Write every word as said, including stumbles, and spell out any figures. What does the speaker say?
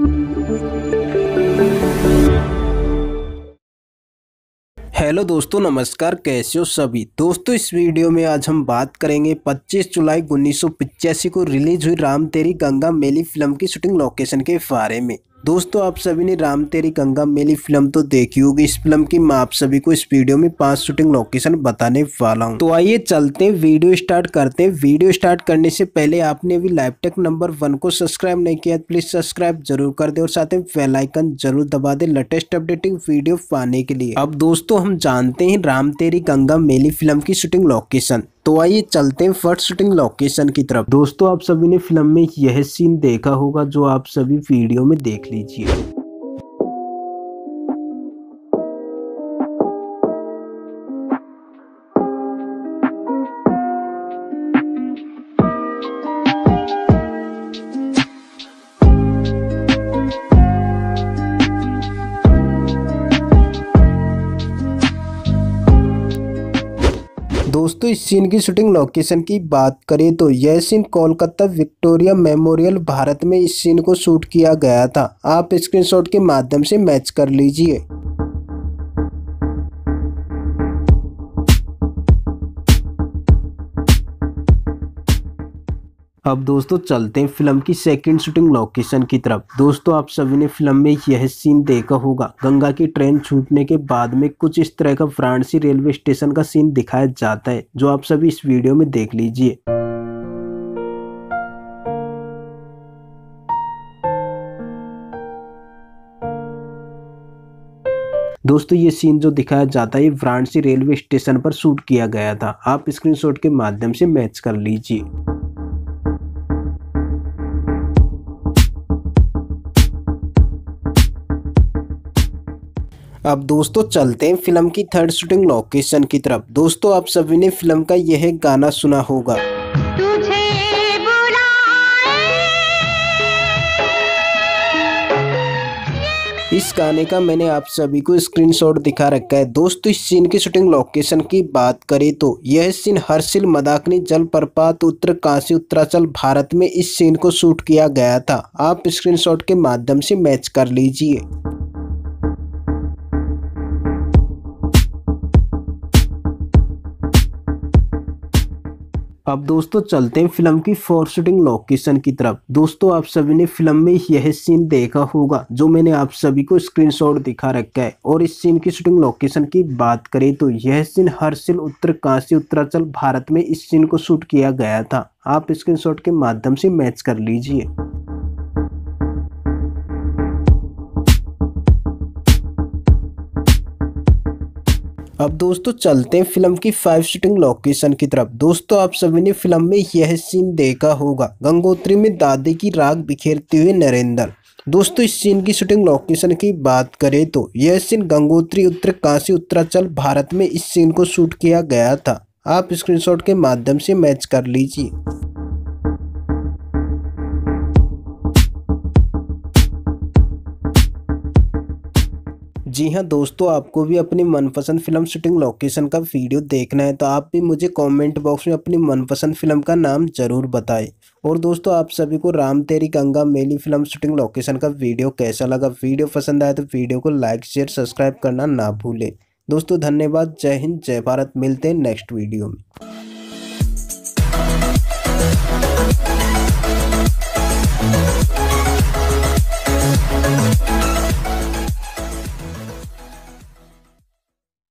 Hello दोस्तों, नमस्कार। कैसे हो सभी दोस्तों। इस वीडियो में आज हम बात करेंगे पच्चीस जुलाई उन्नीस सौ पिचासी को रिलीज हुई राम तेरी गंगा मैली फिल्म की शूटिंग लोकेशन के बारे में। दोस्तों, आप सभी ने राम तेरी गंगा मैली फिल्म तो देखी होगी। इस फिल्म की मैं आप सभी को इस वीडियो में पांच शूटिंग लोकेशन बताने वाला हूं। तो आइए चलते हैं, वीडियो स्टार्ट करते हैं। वीडियो स्टार्ट करने से पहले आपने अभी लाइव टेक नंबर वन को सब्सक्राइब नहीं किया तो प्लीज सब्सक्राइब जरूर कर दे और साथ में बेल आइकन जरूर दबा दे लेटेस्ट अपडेटिंग वीडियो पाने के लिए। अब दोस्तों, हम जानते हैं राम तेरी गंगा मैली फिल्म की शूटिंग लोकेशन। तो आइए चलते हैं फर्स्ट शूटिंग लोकेशन की तरफ। दोस्तों, आप सभी ने फिल्म में यह सीन देखा होगा जो आप सभी वीडियो में देख लीजिए। दोस्तों, इस सीन की शूटिंग लोकेशन की बात करें तो यह scene Kolkata Victoria Memorial Bharat में इस सीन को शूट किया गया था। आप स्क्रीनशॉट के माध्यम से मैच कर लीजिए। अब दोस्तों चलते हैं फिल्म की सेकंड शूटिंग लोकेशन की तरफ। दोस्तों, आप सभी ने फिल्म में यह सीन देखा होगा। गंगा की ट्रेन छूटने के बाद में कुछ इस तरह का वाराणसी रेलवे स्टेशन का सीन दिखाया जाता है, जो आप सभी इस वीडियो में देख लीजिए। दोस्तों, ये सीन जो दिखाया जाता है ये वाराणसी रेलवे स्टेशन पर शूट किया गया था। आप स्क्रीनशॉट के माध्यम से मैच कर लीजिए। अब दोस्तों चलते हैं फिल्म की थर्ड शूटिंग लोकेशन की तरफ। दोस्तों, आप सभी ने फिल्म का यह गाना सुना होगा। तुझे इस गाने का मैंने आप सभी को स्क्रीनशॉट दिखा रखा है। दोस्तों, इस सीन की शूटिंग लोकेशन की बात करें तो यह सीन हर्षिल मदाकिनी जलप्रपात उत्तर काशी उत्तरांचल भारत में इस सीन को शूट किया गया था। आप स्क्रीनशॉट के माध्यम से मैच कर लीजिए। अब दोस्तों चलते हैं फिल्म की फोर्थ शूटिंग लोकेशन की तरफ। दोस्तों, आप सभी ने फिल्म में यह सीन देखा होगा जो मैंने आप सभी को स्क्रीनशॉट दिखा रखा है। और इस सीन की शूटिंग लोकेशन की बात करें तो यह सीन हर्षिल उत्तर काशी उत्तरांचल भारत में इस सीन को शूट किया गया था। आप स्क्रीनशॉट के माध्यम से मैच कर लीजिए। अब दोस्तों चलते हैं फिल्म की फाइव शूटिंग लोकेशन की तरफ। दोस्तों, आप सभी ने फिल्म में यह सीन देखा होगा, गंगोत्री में दादी की राख बिखेरते हुए नरेंद्र। दोस्तों, इस सीन की शूटिंग लोकेशन की बात करें तो यह सीन गंगोत्री उत्तर काशी उत्तरांचल भारत में इस सीन को शूट किया गया था। आप स्क्रीनशॉट के माध्यम से मैच कर लीजिए। जी हाँ दोस्तों, आपको भी अपनी मनपसंद फिल्म शूटिंग लोकेशन का वीडियो देखना है तो आप भी मुझे कमेंट बॉक्स में अपनी मनपसंद फिल्म का नाम जरूर बताएं। और दोस्तों, आप सभी को Ram Teri Ganga Maili film shooting location का वीडियो कैसा लगा। वीडियो पसंद आया तो वीडियो को लाइक शेयर सब्सक्राइब करना ना भूलें। दोस्तों धन्यवाद। जय हिंद, जय भारत। मिलते हैं नेक्स्ट वीडियो में।